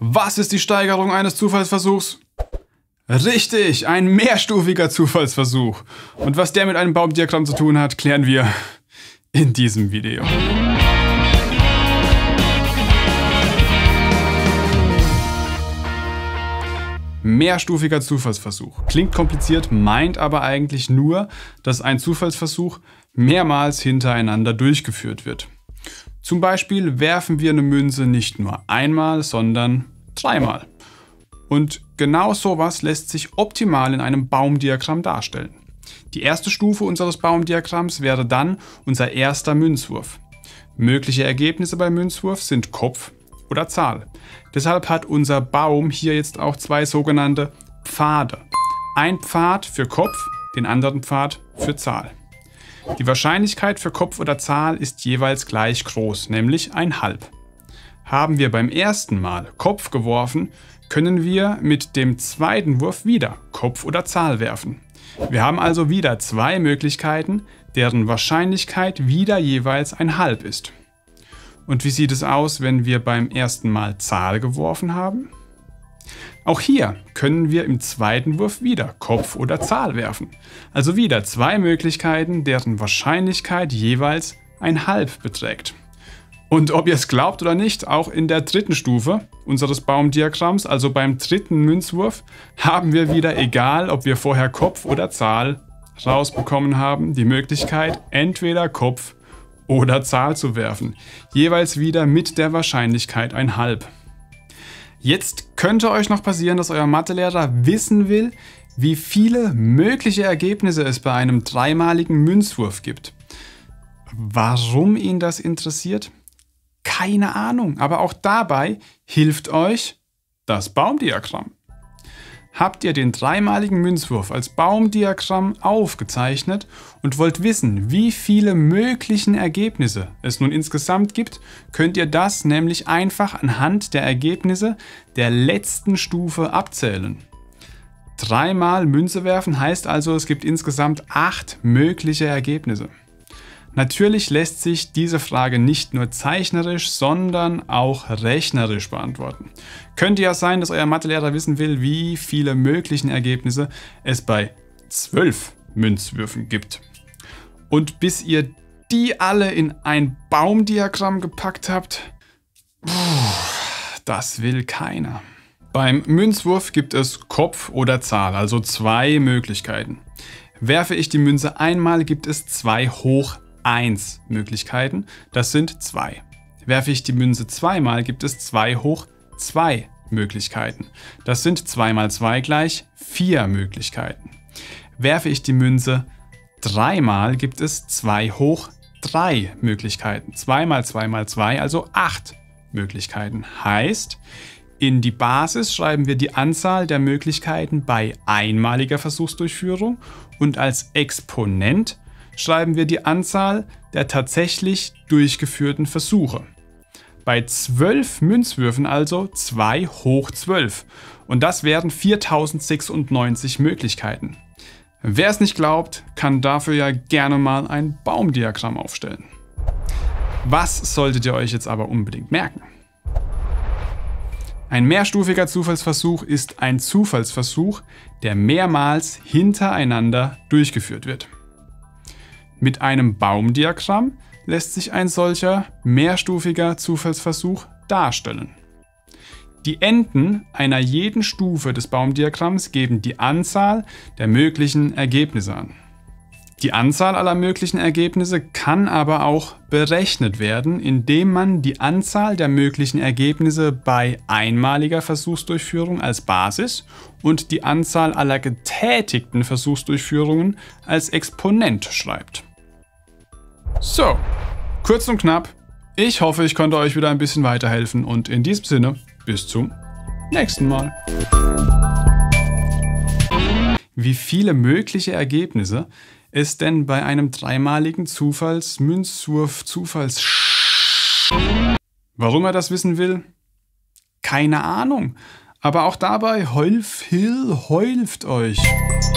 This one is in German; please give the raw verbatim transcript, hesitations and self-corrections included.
Was ist die Steigerung eines Zufallsversuchs? Richtig, ein mehrstufiger Zufallsversuch. Und was der mit einem Baumdiagramm zu tun hat, klären wir in diesem Video. Mehrstufiger Zufallsversuch. Klingt kompliziert, meint aber eigentlich nur, dass ein Zufallsversuch mehrmals hintereinander durchgeführt wird. Zum Beispiel werfen wir eine Münze nicht nur einmal, sondern dreimal. Und genau sowas lässt sich optimal in einem Baumdiagramm darstellen. Die erste Stufe unseres Baumdiagramms wäre dann unser erster Münzwurf. Mögliche Ergebnisse beim Münzwurf sind Kopf oder Zahl. Deshalb hat unser Baum hier jetzt auch zwei sogenannte Pfade. Ein Pfad für Kopf, den anderen Pfad für Zahl. Die Wahrscheinlichkeit für Kopf oder Zahl ist jeweils gleich groß, nämlich ein Halb. Haben wir beim ersten Mal Kopf geworfen, können wir mit dem zweiten Wurf wieder Kopf oder Zahl werfen. Wir haben also wieder zwei Möglichkeiten, deren Wahrscheinlichkeit wieder jeweils ein Halb ist. Und wie sieht es aus, wenn wir beim ersten Mal Zahl geworfen haben? Auch hier können wir im zweiten Wurf wieder Kopf oder Zahl werfen. Also wieder zwei Möglichkeiten, deren Wahrscheinlichkeit jeweils ein Halb beträgt. Und ob ihr es glaubt oder nicht, auch in der dritten Stufe unseres Baumdiagramms, also beim dritten Münzwurf, haben wir wieder, egal ob wir vorher Kopf oder Zahl rausbekommen haben, die Möglichkeit, entweder Kopf oder Zahl zu werfen. Jeweils wieder mit der Wahrscheinlichkeit ein Halb. Jetzt könnte euch noch passieren, dass euer Mathelehrer wissen will, wie viele mögliche Ergebnisse es bei einem dreimaligen Münzwurf gibt. Warum ihn das interessiert? Keine Ahnung, aber auch dabei hilft euch das Baumdiagramm. Habt ihr den dreimaligen Münzwurf als Baumdiagramm aufgezeichnet und wollt wissen, wie viele möglichen Ergebnisse es nun insgesamt gibt, könnt ihr das nämlich einfach anhand der Ergebnisse der letzten Stufe abzählen. Dreimal Münze werfen heißt also, es gibt insgesamt acht mögliche Ergebnisse. Natürlich lässt sich diese Frage nicht nur zeichnerisch, sondern auch rechnerisch beantworten. Könnte ja sein, dass euer Mathelehrer wissen will, wie viele möglichen Ergebnisse es bei zwölf Münzwürfen gibt. Und bis ihr die alle in ein Baumdiagramm gepackt habt, das will keiner. Beim Münzwurf gibt es Kopf oder Zahl, also zwei Möglichkeiten. Werfe ich die Münze einmal, gibt es zwei hoch eins Möglichkeiten, das sind zwei. Werfe ich die Münze zweimal, gibt es zwei hoch zwei Möglichkeiten. Das sind zwei mal zwei gleich vier Möglichkeiten. Werfe ich die Münze dreimal, gibt es zwei hoch drei Möglichkeiten. zwei mal zwei mal zwei, also acht Möglichkeiten. Heißt, in die Basis schreiben wir die Anzahl der Möglichkeiten bei einmaliger Versuchsdurchführung und als Exponent schreiben wir die Anzahl der tatsächlich durchgeführten Versuche. Bei zwölf Münzwürfen also zwei hoch zwölf und das wären viertausendsechsundneunzig Möglichkeiten. Wer es nicht glaubt, kann dafür ja gerne mal ein Baumdiagramm aufstellen. Was solltet ihr euch jetzt aber unbedingt merken? Ein mehrstufiger Zufallsversuch ist ein Zufallsversuch, der mehrmals hintereinander durchgeführt wird. Mit einem Baumdiagramm lässt sich ein solcher mehrstufiger Zufallsversuch darstellen. Die Enden einer jeden Stufe des Baumdiagramms geben die Anzahl der möglichen Ergebnisse an. Die Anzahl aller möglichen Ergebnisse kann aber auch berechnet werden, indem man die Anzahl der möglichen Ergebnisse bei einmaliger Versuchsdurchführung als Basis und die Anzahl aller getätigten Versuchsdurchführungen als Exponent schreibt. So, kurz und knapp. Ich hoffe, ich konnte euch wieder ein bisschen weiterhelfen und in diesem Sinne, bis zum nächsten Mal. Wie viele mögliche Ergebnisse es denn bei einem dreimaligen Zufalls-Münzwurf Zufalls... Warum er das wissen will? Keine Ahnung. Aber auch dabei, Holf Hill, hilft euch.